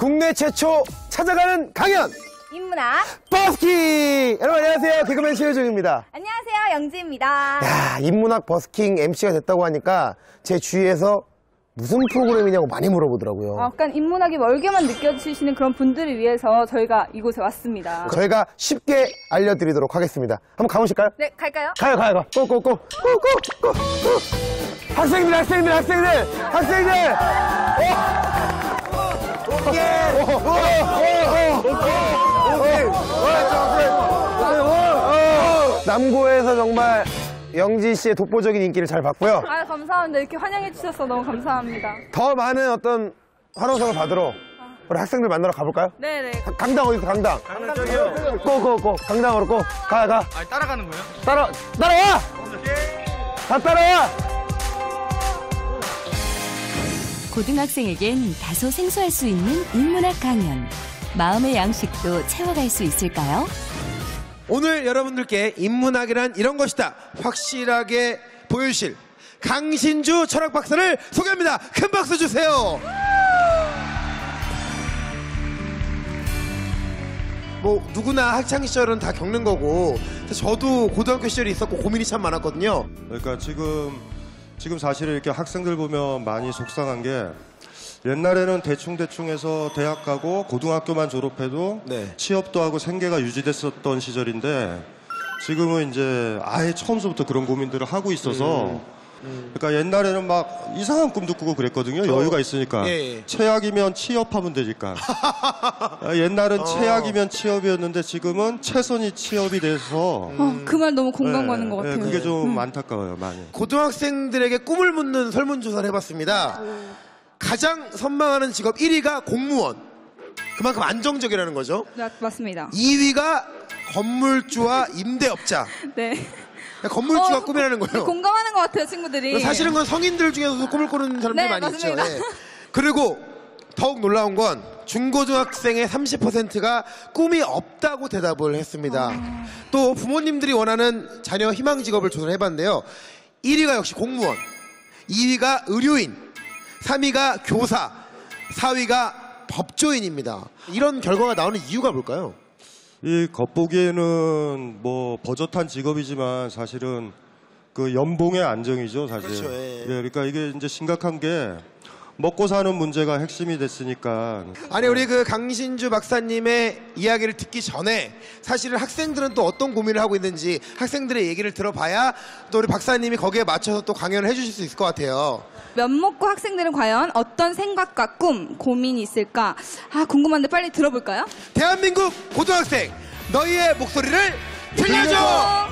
국내 최초 찾아가는 강연 인문학 버스킹. 여러분 안녕하세요. 개그맨 신효중입니다. 안녕하세요. 영지입니다. 야, 인문학 버스킹 MC가 됐다고 하니까 제 주위에서 무슨 프로그램이냐고 많이 물어보더라고요. 약간 인문학이 멀게만 느껴지시는 그런 분들을 위해서 저희가 이곳에 왔습니다. 저희가 쉽게 알려드리도록 하겠습니다. 한번 가보실까요? 네, 갈까요? 가요. 고고고. 학생들. 남고에서 정말 영지 씨의 독보적인 인기를 잘 받고요. 아, 감사합니다. 이렇게 환영해 주셔서 너무 감사합니다. 더 많은 어떤 환호성을 받으러 우리 학생들 만나러 가볼까요? 네네. 강당 어디 있어, 강당? 강당 저기요. 고. 강당으로 고. 가. 아니, 따라가는 거예요? 따라와! 다 따라와! 고등학생에겐 다소 생소할 수 있는 인문학 강연. 마음의 양식도 채워갈 수 있을까요? 오늘 여러분들께 인문학이란 이런 것이다 확실하게 보여주실 강신주 철학박사를 소개합니다. 큰 박수 주세요. 뭐 누구나 학창시절은 다 겪는 거고 저도 고등학교 시절이 있었고 고민이 참 많았거든요. 그러니까 지금 사실 이렇게 학생들 보면 많이 속상한 게 옛날에는 대충 해서 대학 가고 고등학교만 졸업해도 네. 취업도 하고 생계가 유지됐었던 시절인데 지금은 이제 아예 처음부터 그런 고민들을 하고 있어서 그러니까 옛날에는 막 이상한 꿈도 꾸고 그랬거든요. 여유가 있으니까. 예. 최악이면 취업하면 되니까. 옛날은 최악이면 취업이었는데 지금은 최선이 취업이 돼서 그 말 너무 공감 가는 것 같아요. 그게 좀 안타까워요, 많이. 고등학생들에게 꿈을 묻는 설문조사를 해봤습니다. 가장 선망하는 직업 1위가 공무원. 그만큼 안정적이라는 거죠. 네, 맞습니다. 2위가 건물주와 임대업자. 네. 건물주가 꿈이라는 거예요. 공감하는 것 같아요, 친구들이. 사실은 그건 성인들 중에서도 꿈을 꾸는 사람들이 네, 많이 맞습니다. 있죠. 예. 그리고 더욱 놀라운 건 중고등학생의 30%가 꿈이 없다고 대답을 했습니다. 또 부모님들이 원하는 자녀 희망 직업을 조사해봤는데요. 1위가 역시 공무원, 2위가 의료인, 3위가 교사, 4위가 법조인입니다. 이런 결과가 나오는 이유가 뭘까요? 이 겉보기에는 뭐 버젓한 직업이지만 사실은 그 연봉의 안정이죠, 사실. 그렇죠, 예. 그러니까 이게 이제 심각한 게 먹고 사는 문제가 핵심이 됐으니까. 아니 우리 그 강신주 박사님의 이야기를 듣기 전에 사실은 학생들은 또 어떤 고민을 하고 있는지 학생들의 얘기를 들어봐야 또 우리 박사님이 거기에 맞춰서 또 강연을 해주실 수 있을 것 같아요. 면목고 학생들은 과연 어떤 생각과 꿈, 고민이 있을까? 궁금한데 빨리 들어볼까요? 대한민국 고등학생 너희의 목소리를 들려줘!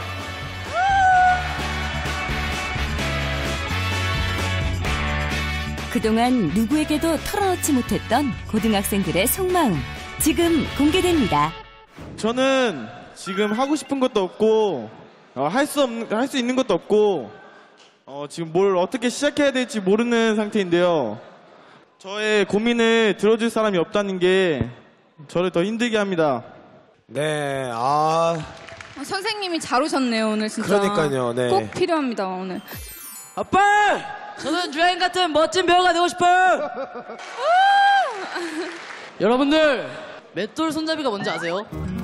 그동안 누구에게도 털어놓지 못했던 고등학생들의 속마음. 지금 공개됩니다. 저는 지금 하고 싶은 것도 없고, 할 수 있는 것도 없고, 지금 뭘 어떻게 시작해야 될지 모르는 상태인데요. 저의 고민을 들어줄 사람이 없다는 게 저를 더 힘들게 합니다. 네, 선생님이 잘 오셨네요, 오늘 진짜. 그러니까요, 네. 꼭 필요합니다, 오늘. 아빠! 저는 주행 같은 멋진 배우가 되고 싶어요! 여러분들, 맷돌 손잡이가 뭔지 아세요?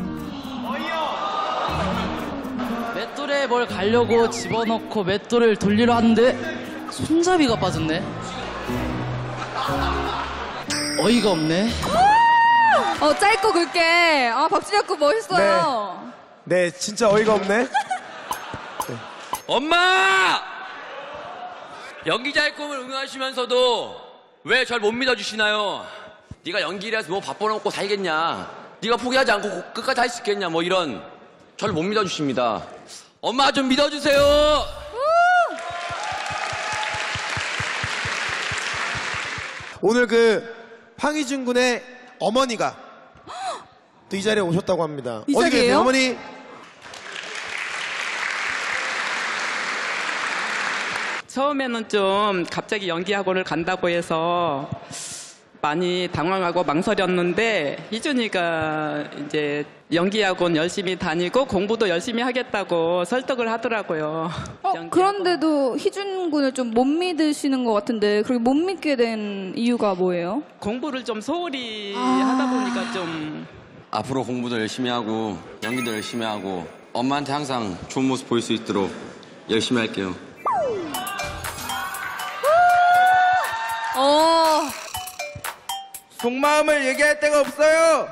맷돌에 뭘 가려고 집어넣고 맷돌을 돌리려 하는데 손잡이가 빠졌네. 어이가 없네. 짧고 굵게. 박지혁구 멋있어요. 네, 진짜 어이가 없네. 엄마! 연기자의 꿈을 응원하시면서도 왜 절 못 믿어주시나요? 네가 연기라서 뭐 밥 벌어먹고 살겠냐? 네가 포기하지 않고 끝까지 할 수 있겠냐? 뭐 이런 절 못 믿어주십니다. 엄마 좀 믿어주세요. 오늘 그 황희준 군의 어머니가 또 이 자리에 오셨다고 합니다. 이 어디 계세요, 자리예요? 어머니? 처음에는 좀 갑자기 연기 학원을 간다고 해서 많이 당황하고 망설였는데 희준이가 이제 연기학원 열심히 다니고 공부도 열심히 하겠다고 설득을 하더라고요. 그런데도 희준 군을 좀 못 믿으시는 것 같은데 그렇게 못 믿게 된 이유가 뭐예요? 공부를 좀 소홀히 하다 보니까 좀 앞으로 공부도 열심히 하고 연기도 열심히 하고 엄마한테 항상 좋은 모습 보일 수 있도록 열심히 할게요. 속마음을 얘기할 데가 없어요.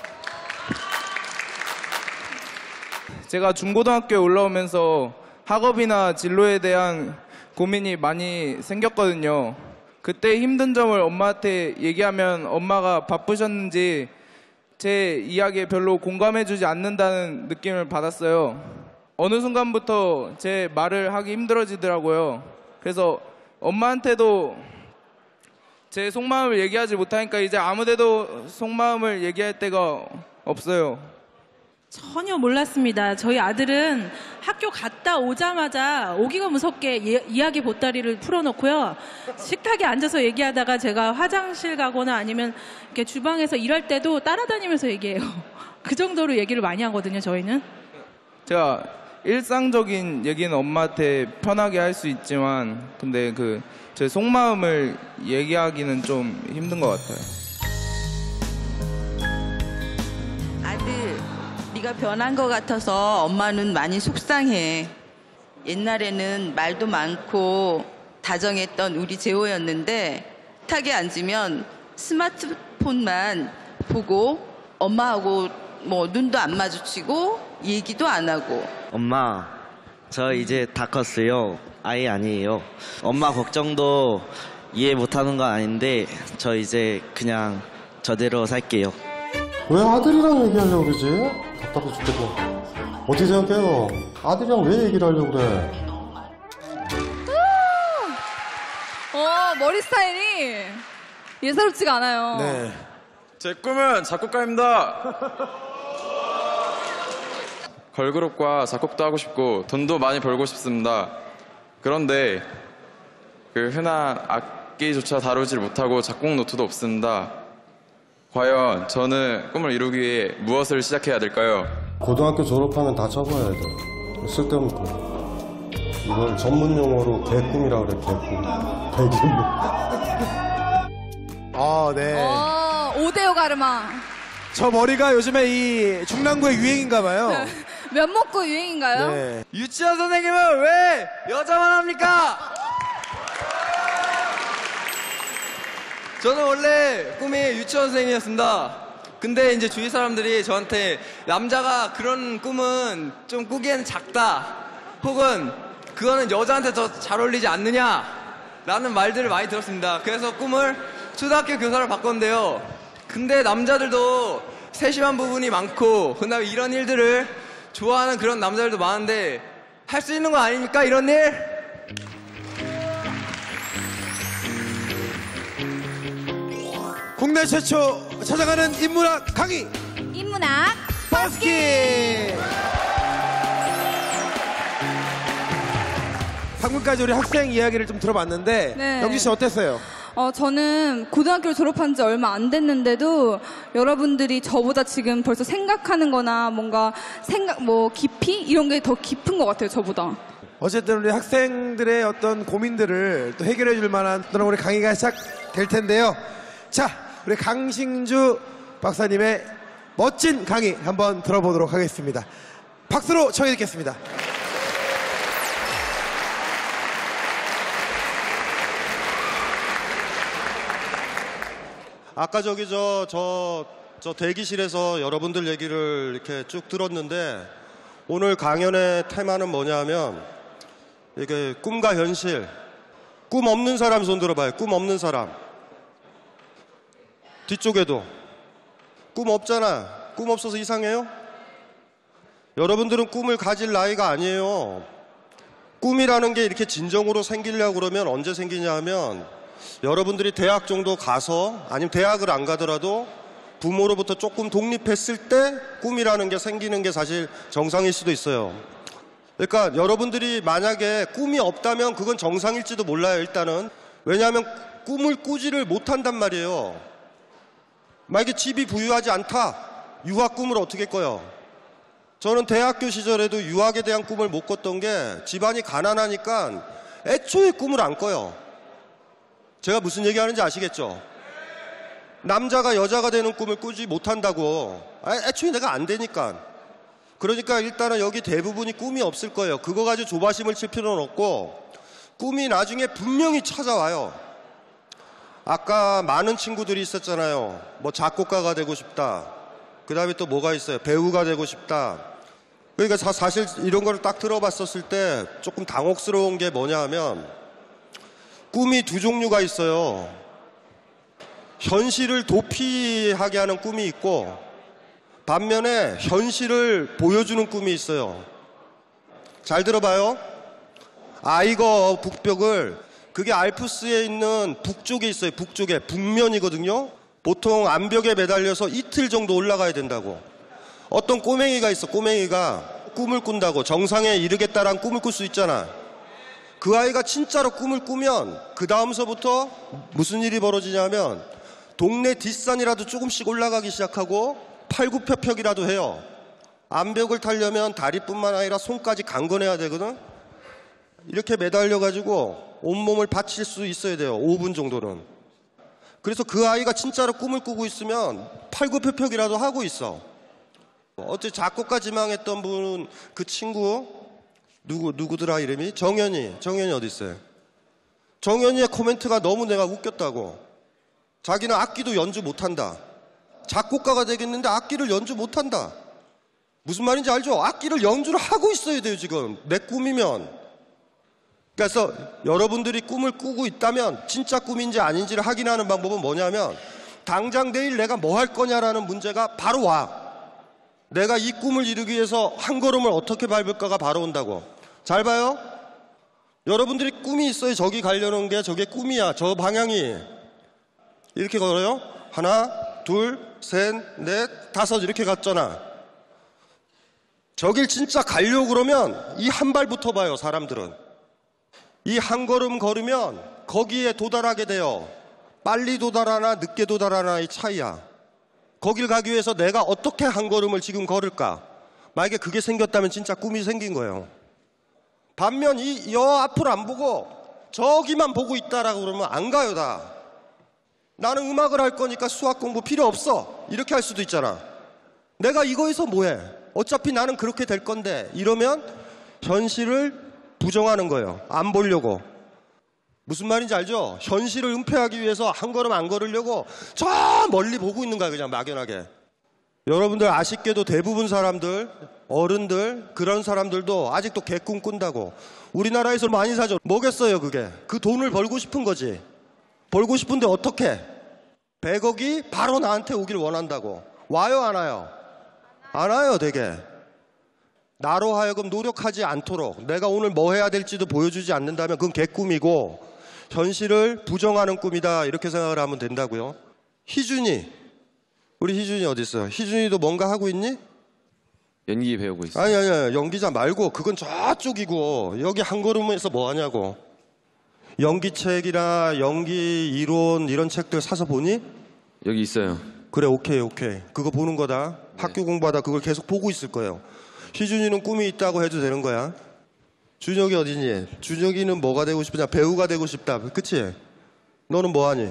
제가 중고등학교에 올라오면서 학업이나 진로에 대한 고민이 많이 생겼거든요. 그때 힘든 점을 엄마한테 얘기하면 엄마가 바쁘셨는지 제 이야기에 별로 공감해주지 않는다는 느낌을 받았어요. 어느 순간부터 제 말을 하기 힘들어지더라고요. 그래서 엄마한테도 제 속마음을 얘기하지 못하니까 이제 아무데도 속마음을 얘기할 데가 없어요. 전혀 몰랐습니다. 저희 아들은 학교 갔다 오자마자 오기가 무섭게 이야기 보따리를 풀어놓고요. 식탁에 앉아서 얘기하다가 제가 화장실 가거나 아니면 이렇게 주방에서 일할 때도 따라다니면서 얘기해요. 그 정도로 얘기를 많이 하거든요, 저희는. 제가 일상적인 얘기는 엄마한테 편하게 할 수 있지만 근데 제 속마음을 얘기하기는 좀 힘든 것 같아요. 아들, 네가 변한 것 같아서 엄마는 많이 속상해. 옛날에는 말도 많고 다정했던 우리 재호였는데 식탁에 앉으면 스마트폰만 보고 엄마하고 뭐 눈도 안 마주치고 얘기도 안 하고. 엄마, 저 이제 다 컸어요. 아예 아니에요. 엄마 걱정도 이해 못하는 건 아닌데 저 이제 그냥 저대로 살게요. 왜 아들이랑 얘기하려고 그러지? 답답해 죽겠고. 어떻게 생각해요? 아들이랑 왜 얘기를 하려고 그래? 머리 스타일이 예사롭지가 않아요. 네. 제 꿈은 작곡가입니다. 걸그룹과 작곡도 하고 싶고 돈도 많이 벌고 싶습니다. 그런데 흔한 악기조차 다루질 못하고 작곡 노트도 없습니다. 과연 저는 꿈을 이루기 위해 무엇을 시작해야 될까요? 고등학교 졸업하면 다 접어야 돼. 쓸데없는 꿈. 이걸 전문 용어로 개꿈이라고 그래, 개꿈. 대기꿈. 네. 5대5 가르마. 저 머리가 요즘에 이 중랑구의 유행인가 봐요. 면목구 유행인가요? 네. 유치원 선생님은 왜 여자만 합니까? 저는 원래 꿈이 유치원 선생님이었습니다. 근데 이제 주위 사람들이 저한테 남자가 그런 꿈은 좀 꾸기에는 작다. 혹은 그거는 여자한테 더 잘 어울리지 않느냐. 라는 말들을 많이 들었습니다. 그래서 꿈을 초등학교 교사를 바꿨는데요. 근데 남자들도 세심한 부분이 많고 그다음에 이런 일들을 좋아하는 그런 남자들도 많은데 할 수 있는 거 아닙니까? 이런 일? 국내 최초 찾아가는 인문학 강의 인문학 버스킹. 방금까지 우리 학생 이야기를 좀 들어봤는데 네. 영지 씨 어땠어요? 저는 고등학교를 졸업한 지 얼마 안 됐는데도 여러분들이 저보다 지금 벌써 생각하는 거나 뭔가 깊이? 이런 게 더 깊은 것 같아요, 저보다. 어쨌든 우리 학생들의 어떤 고민들을 또 해결해 줄 만한 그런 우리 강의가 시작될 텐데요. 자, 우리 강신주 박사님의 멋진 강의 한번 들어보도록 하겠습니다. 박수로 청해 듣겠습니다. 아까 저 대기실에서 여러분들 얘기를 이렇게 쭉 들었는데 오늘 강연의 테마는 뭐냐 하면 이게 꿈과 현실. 꿈 없는 사람 손 들어봐요. 꿈 없는 사람. 뒤쪽에도. 꿈 없잖아. 꿈 없어서 이상해요? 여러분들은 꿈을 가질 나이가 아니에요. 꿈이라는 게 이렇게 진정으로 생기려고 그러면 언제 생기냐 하면 여러분들이 대학 정도 가서 아니면 대학을 안 가더라도 부모로부터 조금 독립했을 때 꿈이라는 게 생기는 게 사실 정상일 수도 있어요. 그러니까 여러분들이 만약에 꿈이 없다면 그건 정상일지도 몰라요, 일단은. 왜냐하면 꿈을 꾸지를 못한단 말이에요. 만약에 집이 부유하지 않다. 유학 꿈을 어떻게 꿔요? 저는 대학교 시절에도 유학에 대한 꿈을 못 꿨던 게 집안이 가난하니까 애초에 꿈을 안 꿔요. 제가 무슨 얘기하는지 아시겠죠? 남자가 여자가 되는 꿈을 꾸지 못한다고. 애초에 내가 안 되니까. 그러니까 일단은 여기 대부분이 꿈이 없을 거예요. 그거 가지고 조바심을 칠 필요는 없고 꿈이 나중에 분명히 찾아와요. 아까 많은 친구들이 있었잖아요. 뭐 작곡가가 되고 싶다. 그 다음에 또 뭐가 있어요? 배우가 되고 싶다. 그러니까 사실 이런 걸 딱 들어봤었을 때 조금 당혹스러운 게 뭐냐 하면 꿈이 두 종류가 있어요. 현실을 도피하게 하는 꿈이 있고 반면에 현실을 보여주는 꿈이 있어요. 잘 들어봐요. 아이거 북벽을 그게 알프스에 있는 북쪽에 있어요. 북쪽에 북면이거든요. 보통 암벽에 매달려서 이틀 정도 올라가야 된다고. 어떤 꼬맹이가 있어. 꼬맹이가 꿈을 꾼다고. 정상에 이르겠다라는 꿈을 꿀 수 있잖아. 그 아이가 진짜로 꿈을 꾸면 그 다음서부터 무슨 일이 벌어지냐면 동네 뒷산이라도 조금씩 올라가기 시작하고 팔굽혀펴기라도 해요. 암벽을 타려면 다리뿐만 아니라 손까지 강건해야 되거든. 이렇게 매달려가지고 온몸을 바칠 수 있어야 돼요. 5분 정도는. 그래서 그 아이가 진짜로 꿈을 꾸고 있으면 팔굽혀펴기라도 하고 있어. 어째 작곡가 지망했던 분은 그 친구 누구더라 이름이? 정연이 어디 있어요? 정연이의 코멘트가 너무 내가 웃겼다고. 자기는 악기도 연주 못한다. 작곡가가 되겠는데 악기를 연주 못한다. 무슨 말인지 알죠? 악기를 연주를 하고 있어야 돼요. 지금 내 꿈이면. 그래서 여러분들이 꿈을 꾸고 있다면 진짜 꿈인지 아닌지를 확인하는 방법은 뭐냐면 당장 내일 내가 뭐 할 거냐라는 문제가 바로 와. 내가 이 꿈을 이루기 위해서 한 걸음을 어떻게 밟을까가 바로 온다고. 잘 봐요. 여러분들이 꿈이 있어요. 저기 가려는 게 저게 꿈이야. 저 방향이. 이렇게 걸어요. 하나, 둘, 셋, 넷, 다섯 이렇게 갔잖아. 저길 진짜 가려고 그러면 이 한 발부터 봐요. 사람들은. 이 한 걸음 걸으면 거기에 도달하게 돼요. 빨리 도달하나 늦게 도달하나의 차이야. 거길 가기 위해서 내가 어떻게 한 걸음을 지금 걸을까? 만약에 그게 생겼다면 진짜 꿈이 생긴 거예요. 반면 여 앞을 안 보고 저기만 보고 있다라고 그러면 안 가요 다. 나는 음악을 할 거니까 수학 공부 필요 없어. 이렇게 할 수도 있잖아. 내가 이거에서 뭐해? 어차피 나는 그렇게 될 건데. 이러면 현실을 부정하는 거예요. 안 보려고. 무슨 말인지 알죠? 현실을 은폐하기 위해서 한 걸음 안 걸으려고 저 멀리 보고 있는 거야. 그냥 막연하게. 여러분들 아쉽게도 대부분 사람들, 어른들, 그런 사람들도 아직도 개꿈 꾼다고. 우리나라에서 많이 사죠. 뭐겠어요 그게. 그 돈을 벌고 싶은 거지. 벌고 싶은데 어떻게? 100억이 바로 나한테 오길 원한다고. 와요 안 와요? 안 와요 되게. 나로 하여금 노력하지 않도록 내가 오늘 뭐 해야 될지도 보여주지 않는다면 그건 개꿈이고 현실을 부정하는 꿈이다. 이렇게 생각을 하면 된다고요. 희준이. 우리 희준이 어디 있어요? 희준이도 뭔가 하고 있니? 연기 배우고 있어요. 아니 연기자 말고 그건 저쪽이고 여기 한 걸음에서 뭐 하냐고. 연기책이나 연기 이론 이런 책들 사서 보니? 여기 있어요. 그래 오케이 그거 보는 거다. 네. 학교 공부하다 그걸 계속 보고 있을 거예요. 희준이는 꿈이 있다고 해도 되는 거야. 준혁이 어디니? 준혁이는 뭐가 되고 싶으냐? 배우가 되고 싶다. 그치? 너는 뭐 하니?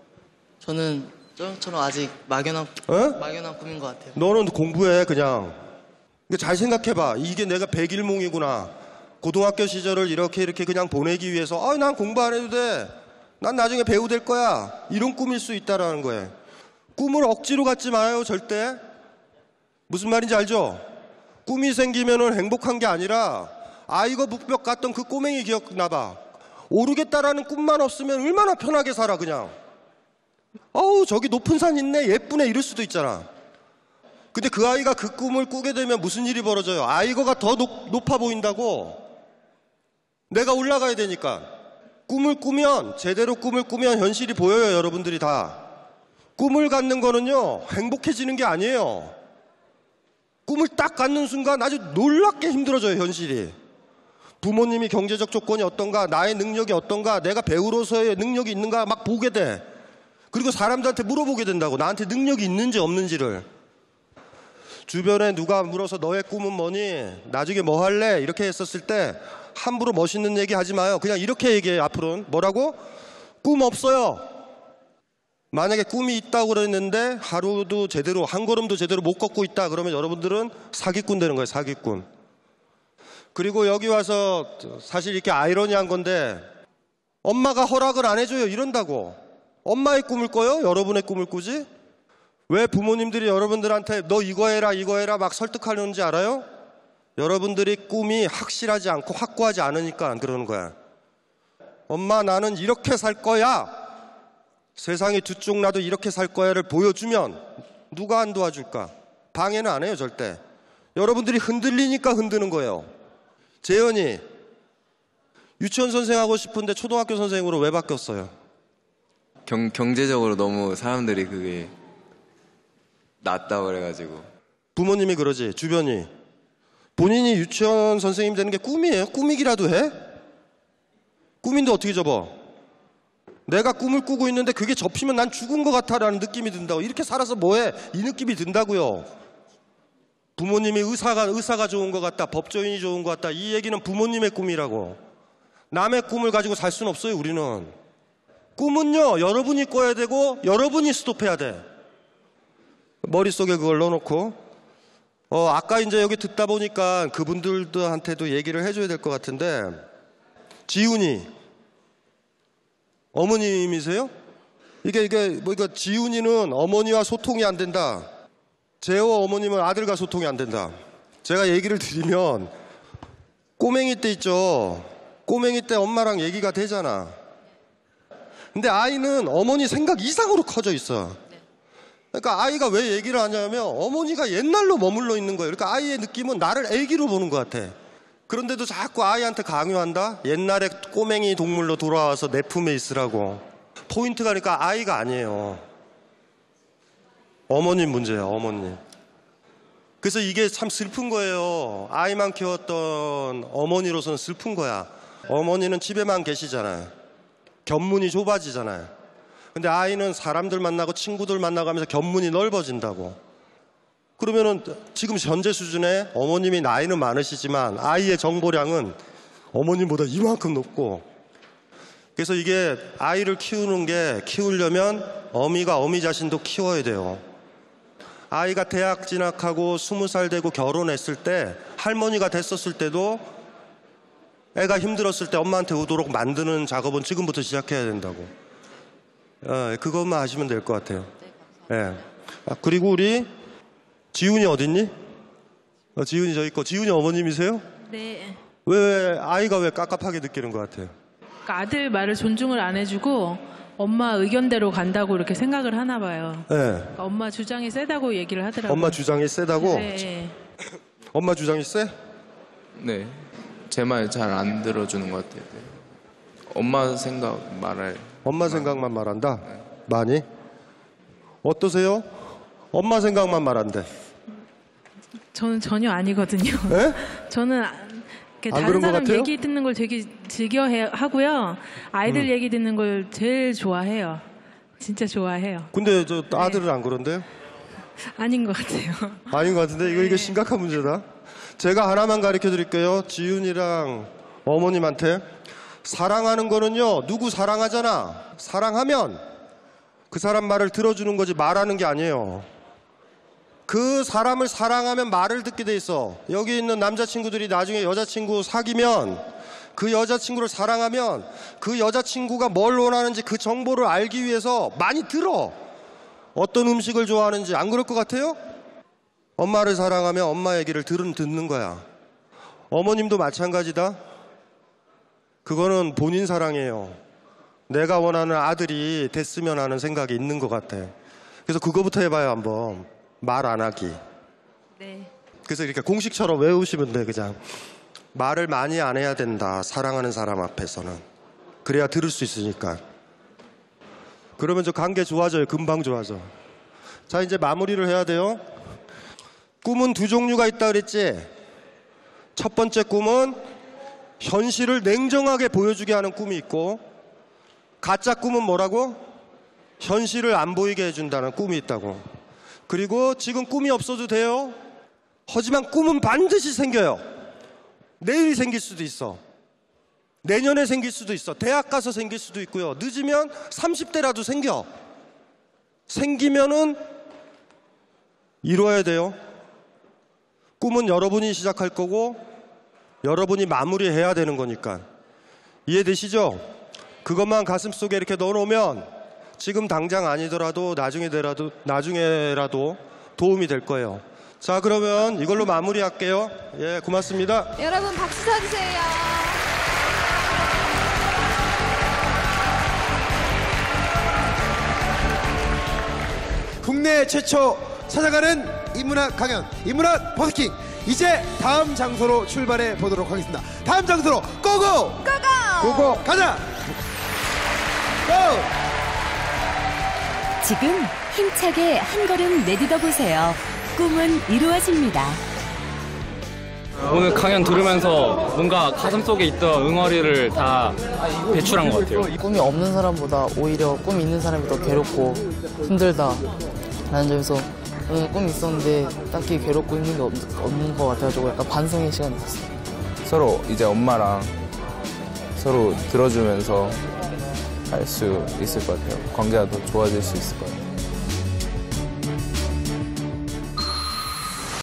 저는 저처럼 아직 막연한 꿈인 것 같아요. 너는 공부해 그냥. 잘 생각해봐. 이게 내가 백일몽이구나. 고등학교 시절을 이렇게 그냥 보내기 위해서 난 공부 안 해도 돼. 난 나중에 배우 될 거야. 이런 꿈일 수 있다라는 거예요. 꿈을 억지로 갖지 마요 절대. 무슨 말인지 알죠? 꿈이 생기면은 행복한 게 아니라 아이고 북벽 갔던 그 꼬맹이 기억나봐. 오르겠다라는 꿈만 없으면 얼마나 편하게 살아 그냥. 저기 높은 산 있네 예쁘네 이럴 수도 있잖아. 근데 그 아이가 그 꿈을 꾸게 되면 무슨 일이 벌어져요? 아이고가 더 높아 보인다고. 내가 올라가야 되니까. 제대로 꿈을 꾸면 현실이 보여요. 여러분들이 다. 꿈을 갖는 거는요 행복해지는 게 아니에요. 꿈을 딱 갖는 순간 아주 놀랍게 힘들어져요 현실이. 부모님이 경제적 조건이 어떤가, 나의 능력이 어떤가, 내가 배우로서의 능력이 있는가 막 보게 돼. 그리고 사람들한테 물어보게 된다고. 나한테 능력이 있는지 없는지를. 주변에 누가 물어서 너의 꿈은 뭐니? 나중에 뭐 할래? 이렇게 했었을 때 함부로 멋있는 얘기 하지 마요. 그냥 이렇게 얘기해요. 앞으로는 뭐라고? 꿈 없어요. 만약에 꿈이 있다고 그랬는데 하루도 제대로 한 걸음도 제대로 못 걷고 있다 그러면 여러분들은 사기꾼 되는 거예요. 사기꾼. 그리고 여기 와서 사실 이렇게 아이러니한 건데 엄마가 허락을 안 해줘요. 이런다고. 엄마의 꿈을 꿔요? 여러분의 꿈을 꾸지? 왜 부모님들이 여러분들한테 너 이거 해라 막 설득하는지 알아요? 여러분들이 꿈이 확실하지 않고 확고하지 않으니까 안 그러는 거야. 엄마 나는 이렇게 살 거야. 세상이 두 쪽 나도 이렇게 살 거야를 보여주면 누가 안 도와줄까? 방해는 안 해요 절대. 여러분들이 흔들리니까 흔드는 거예요. 재현이 유치원 선생 하고 싶은데 초등학교 선생으로 왜 바뀌었어요? 경제적으로 너무 사람들이 그게 낫다고 그래가지고. 부모님이 그러지. 주변이. 본인이 유치원 선생님 되는 게 꿈이에요? 꿈이기라도 해? 꿈인데 어떻게 접어? 내가 꿈을 꾸고 있는데 그게 접히면 난 죽은 것 같아라는 느낌이 든다고. 이렇게 살아서 뭐해? 이 느낌이 든다고요. 부모님이 의사가 좋은 것 같다, 법조인이 좋은 것 같다, 이 얘기는 부모님의 꿈이라고. 남의 꿈을 가지고 살 수는 없어요. 우리는 꿈은요 여러분이 꿔야 되고 여러분이 스톱해야 돼. 머릿속에 그걸 넣어놓고 아까 이제 여기 듣다 보니까 그분들한테도 얘기를 해줘야 될 것 같은데, 지훈이 어머님이세요? 이게 지훈이는 어머니와 소통이 안 된다. 재호 어머님은 아들과 소통이 안 된다. 제가 얘기를 드리면 꼬맹이 때 있죠. 꼬맹이 때 엄마랑 얘기가 되잖아. 근데 아이는 어머니 생각 이상으로 커져 있어. 그러니까 아이가 왜 얘기를 하냐면 어머니가 옛날로 머물러 있는 거예요. 그러니까 아이의 느낌은 나를 애기로 보는 것 같아. 그런데도 자꾸 아이한테 강요한다? 옛날에 꼬맹이 동물로 돌아와서 내 품에 있으라고. 포인트가 그러니까 아이가 아니에요. 어머님 문제예요. 어머님. 그래서 이게 참 슬픈 거예요. 아이만 키웠던 어머니로서는 슬픈 거야. 어머니는 집에만 계시잖아요. 견문이 좁아지잖아요. 근데 아이는 사람들 만나고 친구들 만나고 하면서 견문이 넓어진다고. 그러면은 지금 현재 수준에 어머님이 나이는 많으시지만 아이의 정보량은 어머님보다 이만큼 높고. 그래서 이게 아이를 키우려면 어미가 어미 자신도 키워야 돼요. 아이가 대학 진학하고 20살 되고 결혼했을 때, 할머니가 됐었을 때도 애가 힘들었을 때 엄마한테 오도록 만드는 작업은 지금부터 시작해야 된다고. 그것만 하시면 될 것 같아요. 네. 그리고 우리 지훈이 어딨니? 지훈이 저 있고. 지훈이 어머님이세요? 네. 왜 아이가 왜 깝깝하게 느끼는 것 같아요? 그러니까 아들 말을 존중을 안 해주고 엄마 의견대로 간다고 이렇게 생각을 하나 봐요. 네. 그러니까 엄마 주장이 세다고 얘기를 하더라고요. 엄마 주장이 세다고? 네. 엄마 주장이 세? 네. 제 말 잘 안 들어주는 것 같아요. 네. 엄마 생각 말할. 엄마 생각만 말한다? 네. 많이? 어떠세요? 엄마 생각만 말한대. 저는 전혀 아니거든요. 네? 저는 다른 사람 얘기 듣는 걸 되게 즐겨 하고요. 아이들 얘기 듣는 걸 제일 좋아해요. 진짜 좋아해요. 근데 저 아들은 안 그런데요? 아닌 것 같아요. 아닌 것 같은데 이거 심각한 문제다. 제가 하나만 가르쳐 드릴게요. 지훈이랑 어머님한테. 사랑하는 거는요, 누구 사랑하잖아. 사랑하면 그 사람 말을 들어주는 거지 말하는 게 아니에요. 그 사람을 사랑하면 말을 듣게 돼 있어. 여기 있는 남자친구들이 나중에 여자친구 사귀면, 그 여자친구를 사랑하면 그 여자친구가 뭘 원하는지 그 정보를 알기 위해서 많이 들어. 어떤 음식을 좋아하는지. 안 그럴 것 같아요? 엄마를 사랑하면 엄마 얘기를 듣는 거야. 어머님도 마찬가지다. 그거는 본인 사랑이에요. 내가 원하는 아들이 됐으면 하는 생각이 있는 것 같아. 그래서 그거부터 해봐요. 한번. 말 안 하기. 네. 그래서 이렇게 공식처럼 외우시면 돼. 그냥 말을 많이 안 해야 된다. 사랑하는 사람 앞에서는. 그래야 들을 수 있으니까. 그러면 저 관계 좋아져요. 금방 좋아져. 자, 이제 마무리를 해야 돼요. 꿈은 두 종류가 있다 그랬지. 첫 번째 꿈은 현실을 냉정하게 보여주게 하는 꿈이 있고, 가짜 꿈은 뭐라고? 현실을 안 보이게 해준다는 꿈이 있다고. 그리고 지금 꿈이 없어도 돼요. 하지만 꿈은 반드시 생겨요. 내일 생길 수도 있어. 내년에 생길 수도 있어. 대학 가서 생길 수도 있고요. 늦으면 30대라도 생겨. 생기면은 이루어야 돼요. 꿈은 여러분이 시작할 거고 여러분이 마무리해야 되는 거니까. 이해되시죠? 그것만 가슴속에 이렇게 넣어놓으면 지금 당장 아니더라도 나중에라도 도움이 될 거예요. 자, 그러면 이걸로 마무리할게요. 예, 고맙습니다. 여러분 박수 쳐주세요. 국내 최초 찾아가는 인문학 강연, 인문학 버스킹. 이제 다음 장소로 출발해 보도록 하겠습니다. 다음 장소로 고고! 고고! 가자! 고! 지금 힘차게 한 걸음 내딛어 보세요. 꿈은 이루어집니다. 오늘 강연 들으면서 뭔가 가슴속에 있던 응어리를 다 배출한 것 같아요. 꿈이 없는 사람보다 오히려 꿈이 있는 사람이 더 괴롭고 힘들다 라는 점에서 오늘 꿈이 있었는데 딱히 괴롭고 힘든 게 없는 것 같아가지고 약간 반성의 시간이었어요. 서로 이제 엄마랑 서로 들어주면서 할 수 있을 것 같아요. 관계가 더 좋아질 수 있을 것 같아요.